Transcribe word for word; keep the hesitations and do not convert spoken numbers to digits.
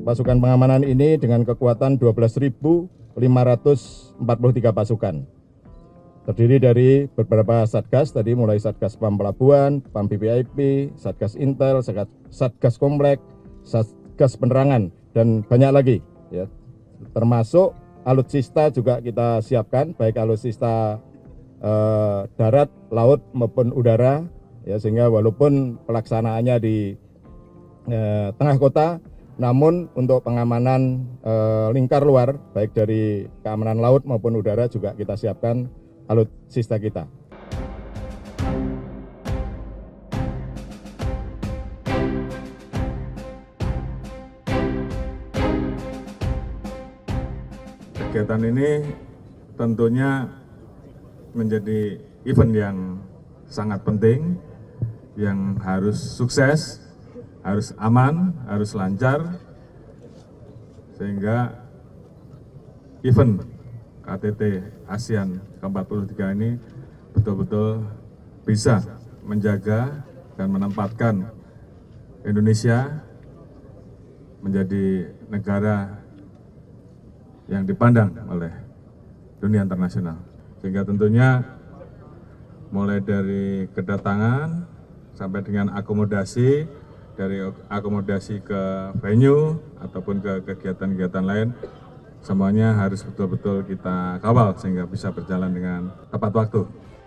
pasukan pengamanan ini dengan kekuatan dua belas ribu lima ratus empat puluh tiga pasukan. Terdiri dari beberapa satgas tadi, mulai Satgas Pam Pelabuhan, Pam V V I P, Satgas Intel, Satgas Komplek, Satgas Penerangan, dan banyak lagi ya. Termasuk alutsista juga kita siapkan, baik alutsista eh, darat, laut maupun udara ya, sehingga walaupun pelaksanaannya di eh, tengah kota, namun untuk pengamanan eh, lingkar luar baik dari keamanan laut maupun udara juga kita siapkan alutsista kita. Kegiatan ini tentunya menjadi event yang sangat penting, yang harus sukses, harus aman, harus lancar, sehingga event K T T ASEAN ke empat puluh tiga ini betul-betul bisa menjaga dan menempatkan Indonesia menjadi negara yang dipandang oleh dunia internasional. Sehingga tentunya mulai dari kedatangan sampai dengan akomodasi, dari akomodasi ke venue ataupun ke kegiatan-kegiatan lain, semuanya harus betul-betul kita kawal sehingga bisa berjalan dengan tepat waktu.